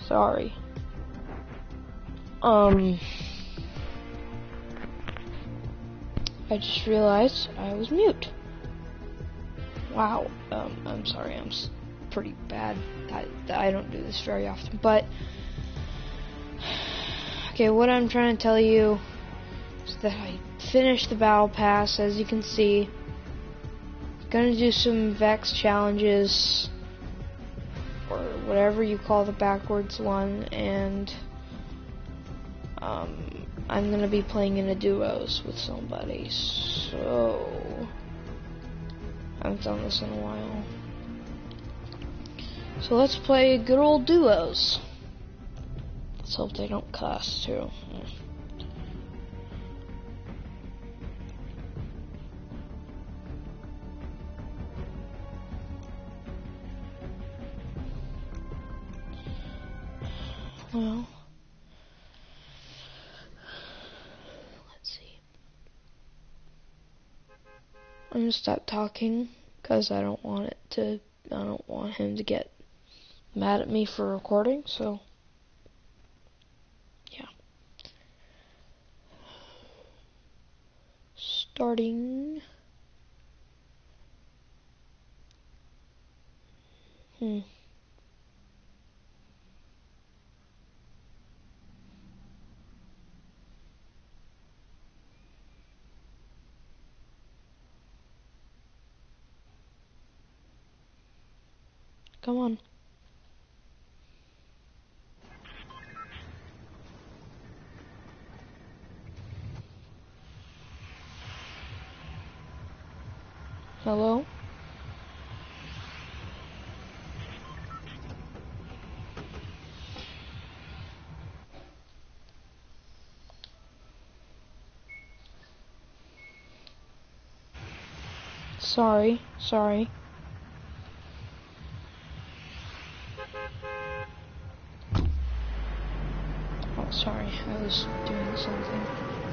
Sorry. I just realized I was mute. Wow. I'm sorry. I'm pretty bad. I don't do this very often, but okay. What I'm trying to tell you is that I finished the battle pass, as you can see. Gonna do some Vex challenges, or whatever you call the backwards one, and I'm gonna be playing in a duos with somebody, so I haven't done this in a while. So let's play good old duos. Let's hope they don't cuss too. Well, let's see. I'm gonna stop talking because I don't want him to get mad at me for recording, so yeah. Starting. Come on. Hello? Sorry. Oh, sorry, I was doing something.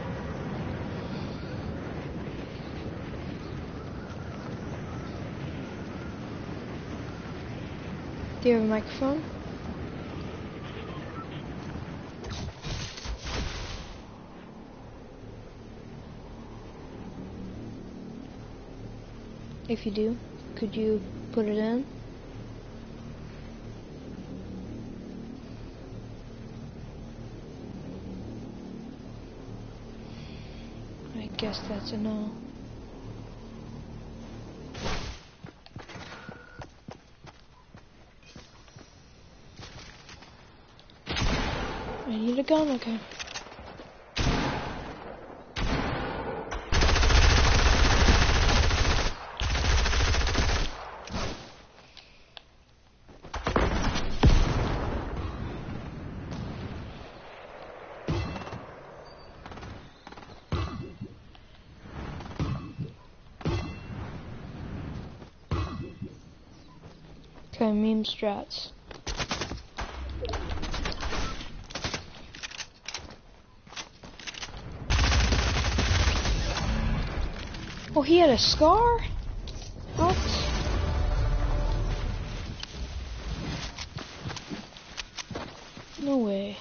Do you have a microphone? If you do, could you put it in? I guess that's a no. I need a gun, okay. Okay, meme strats. Oh, he had a scar? What? No way.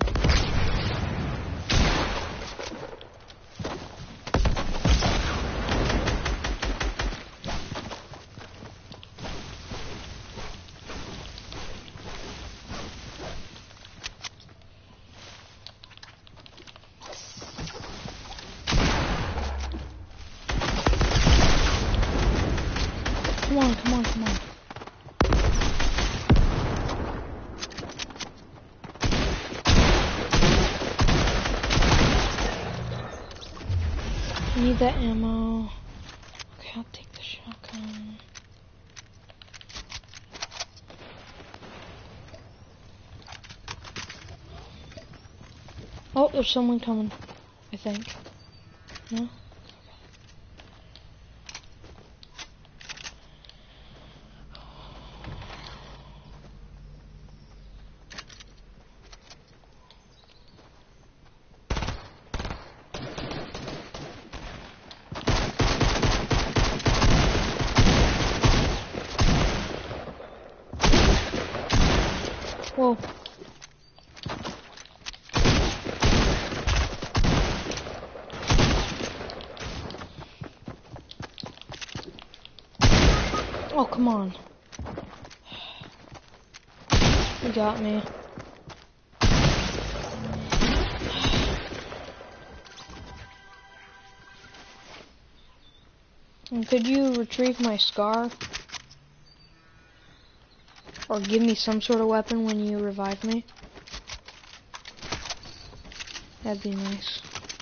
Come on. I need that ammo. Okay, I'll take the shotgun. Oh, there's someone coming, I think. No? Whoa. come on. You got me. And could you retrieve my scar? Or give me some sort of weapon when you revive me? That'd be nice.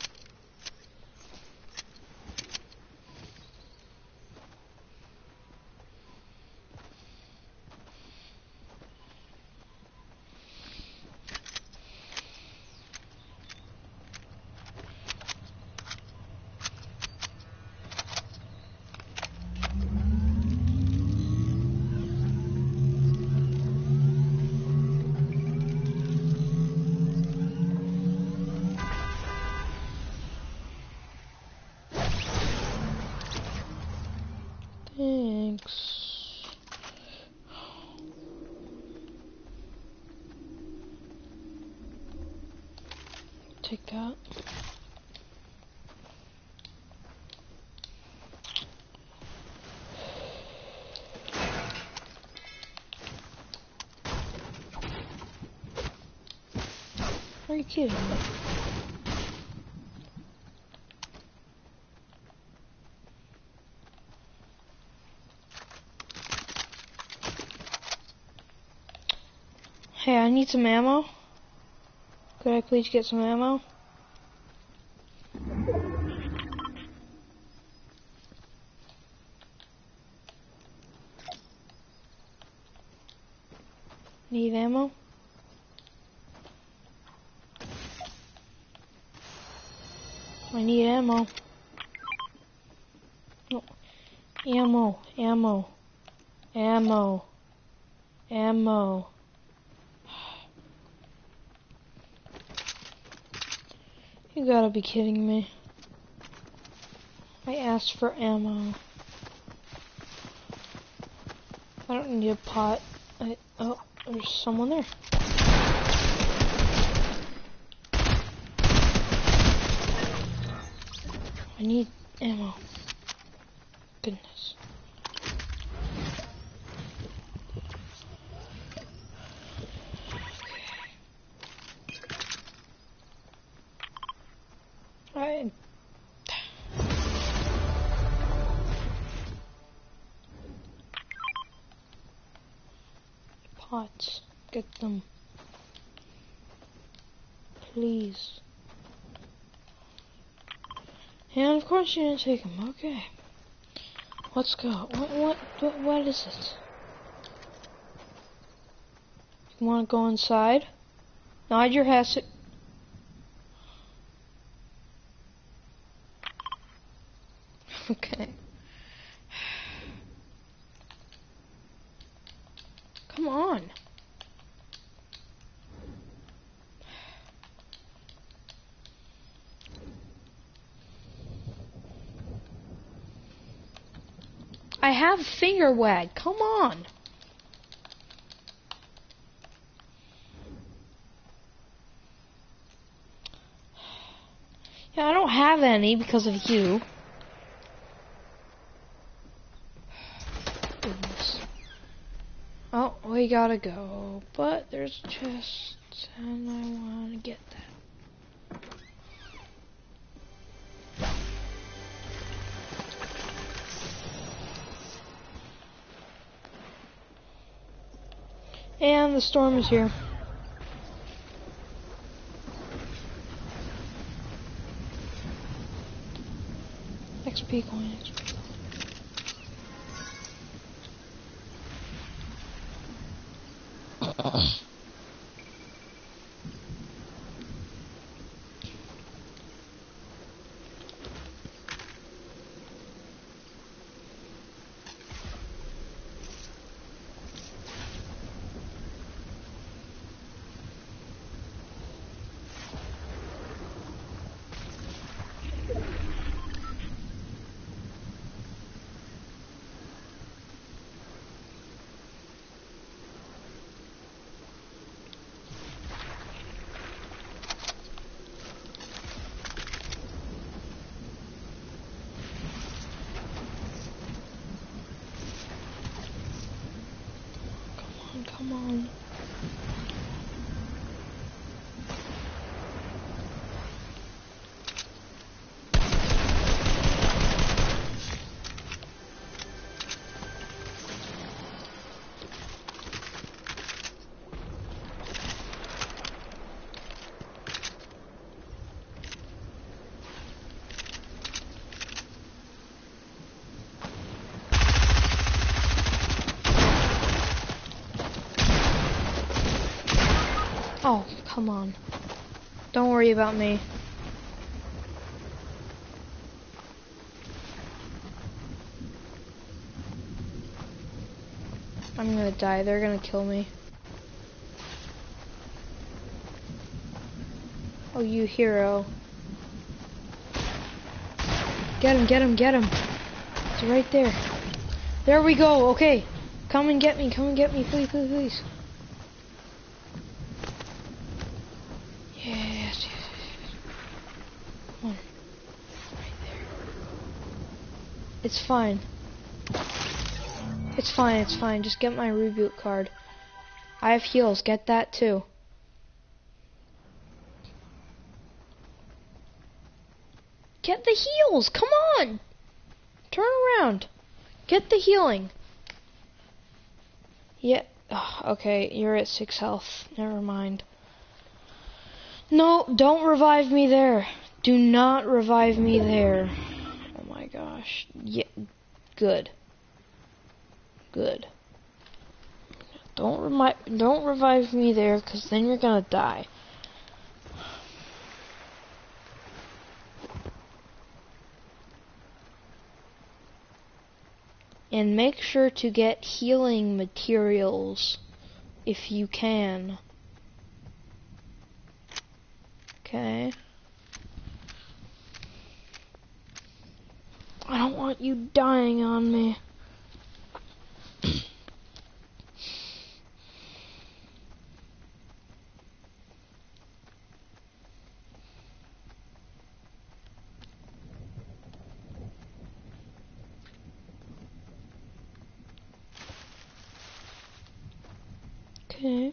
Thanks. Take that. Are you kidding me? Hey, I need some ammo. Could I please get some ammo? Need ammo? I need ammo. No. Ammo, ammo, ammo, ammo. You gotta be kidding me. I asked for ammo. I don't need a pot. Oh, there's someone there. I need ammo. Goodness. Alright. Pots. Get them. Please. And of course you didn't take them. Okay. Let's go. What is it? You wanna go inside? Nod your head. Okay. Come on. I have finger wag. Come on. Yeah, I don't have any because of you. Goodness. Oh, we gotta go. But there's chests, and I want to get that. And the storm is here. XP coin, XP. Come on. Oh, come on. Don't worry about me. I'm gonna die. They're gonna kill me. Oh, you hero. Get him, get him, get him. It's right there. There we go. Okay. Come and get me. Come and get me. Please, please, please. Yes, yes, yes. Come on. Right there. It's fine. It's fine, it's fine. Just get my reboot card. I have heals. Get that too. Get the heals. Come on. Turn around. Get the healing. Yeah. Oh, okay, you're at 6 health. Never mind. No, don't revive me there. Do not revive me there. Oh my gosh. Yeah. Good. Good. Don't revive me there, because then you're gonna die. And make sure to get healing materials if you can. Okay. I don't want you dying on me. Okay.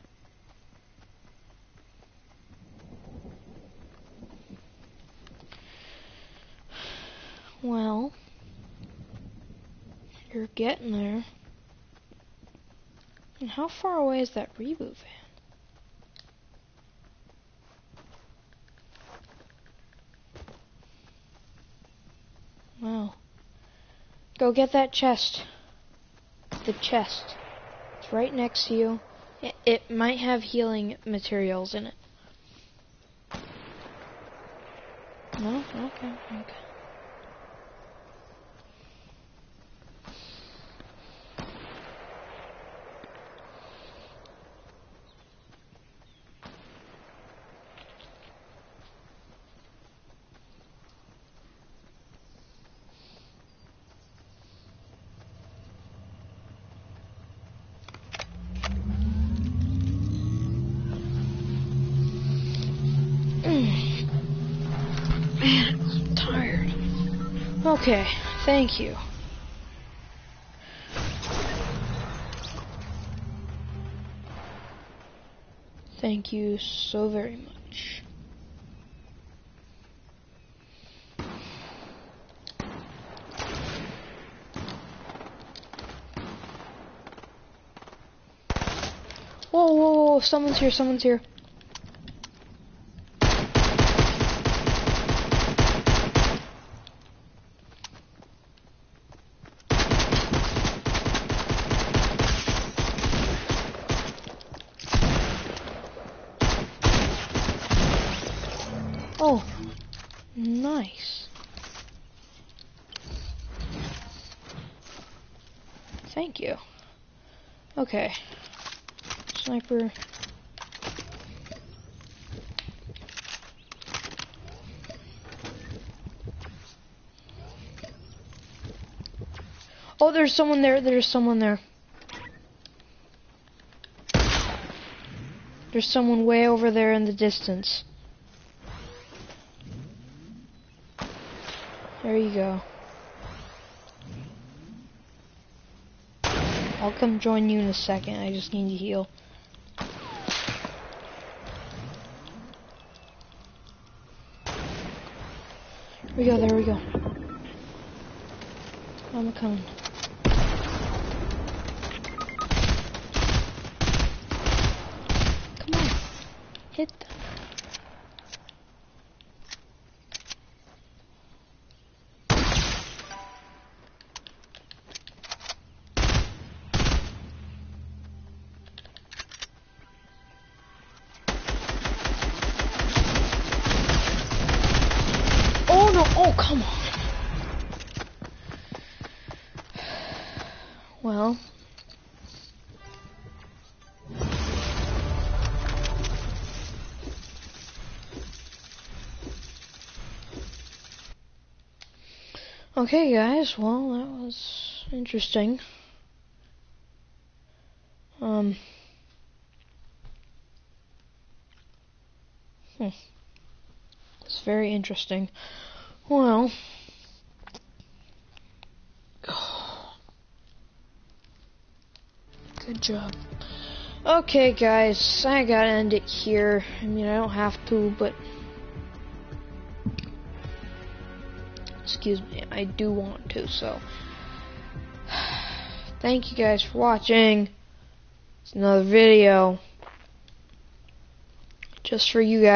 Well, you're getting there. And how far away is that reboot van? Wow. Go get that chest. The chest. It's right next to you. It might have healing materials in it. No? Okay, okay. Man, I'm tired. Okay, thank you. Thank you so very much. Whoa, whoa, whoa, someone's here, someone's here. Oh, nice. Thank you. Okay. Sniper. Oh, there's someone there. There's someone there. There's someone way over there in the distance. There you go. I'll come join you in a second. I just need to heal. There we go, there we go. I'm coming. Come on. Hit them. Oh no, oh come on. Well. Okay guys, well that was interesting. It's very interesting. Well, good job. Okay guys, I gotta end it here. I mean, I don't have to, but excuse me, I do want to, so thank you guys for watching. It's another video just for you guys.